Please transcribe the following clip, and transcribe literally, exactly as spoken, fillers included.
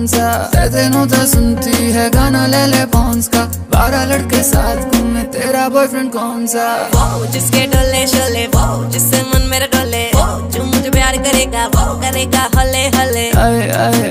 कौन सा, तेनों तो सुनती है गाना ले ले पॉन्स का, बारह लड़के साथ घूमे तेरा बॉयफ्रेंड कौन सा। वो जिसके डोले शोले, वो जिससे मन मेरा डोले, वो जो मुझे प्यार करेगा वो करेगा हले हले। आए आए